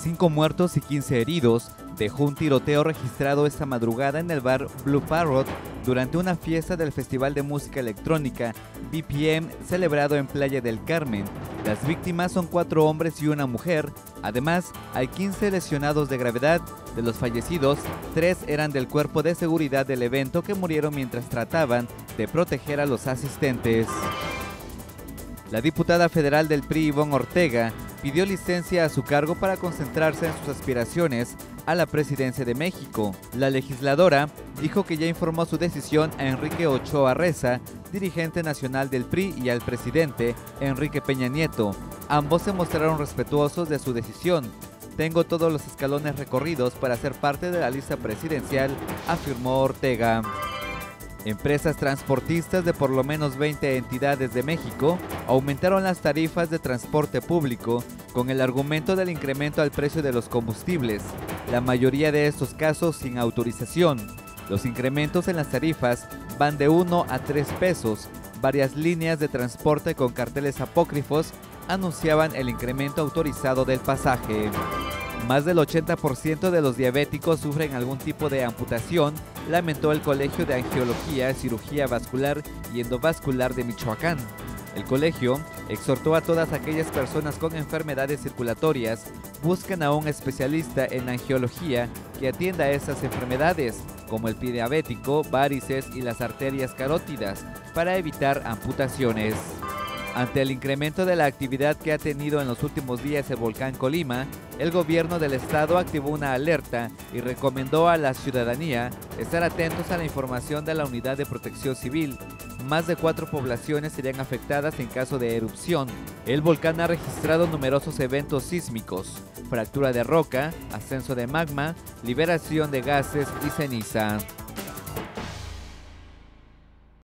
5 muertos y 15 heridos dejó un tiroteo registrado esta madrugada en el bar Blue Parrot durante una fiesta del Festival de Música Electrónica BPM celebrado en Playa del Carmen. Las víctimas son 4 hombres y una mujer. Además, hay 15 lesionados de gravedad. De los fallecidos, 3 eran del cuerpo de seguridad del evento que murieron mientras trataban de proteger a los asistentes. La diputada federal del PRI, Ivonne Ortega, pidió licencia a su cargo para concentrarse en sus aspiraciones a la presidencia de México. La legisladora dijo que ya informó su decisión a Enrique Ochoa Reza, dirigente nacional del PRI, y al presidente, Enrique Peña Nieto. Ambos se mostraron respetuosos de su decisión. Tengo todos los escalones recorridos para ser parte de la lista presidencial, afirmó Ortega. Empresas transportistas de por lo menos 20 entidades de México aumentaron las tarifas de transporte público con el argumento del incremento al precio de los combustibles, la mayoría de estos casos sin autorización. Los incrementos en las tarifas van de 1 a 3 pesos. Varias líneas de transporte con carteles apócrifos anunciaban el incremento autorizado del pasaje. Más del 80% de los diabéticos sufren algún tipo de amputación, lamentó el Colegio de Angiología, Cirugía Vascular y Endovascular de Michoacán. El colegio exhortó a todas aquellas personas con enfermedades circulatorias busquen a un especialista en angiología que atienda esas enfermedades, como el pie diabético, varices y las arterias carótidas, para evitar amputaciones. Ante el incremento de la actividad que ha tenido en los últimos días el volcán Colima, el gobierno del estado activó una alerta y recomendó a la ciudadanía estar atentos a la información de la Unidad de Protección Civil. Más de 4 poblaciones serían afectadas en caso de erupción. El volcán ha registrado numerosos eventos sísmicos, fractura de roca, ascenso de magma, liberación de gases y ceniza.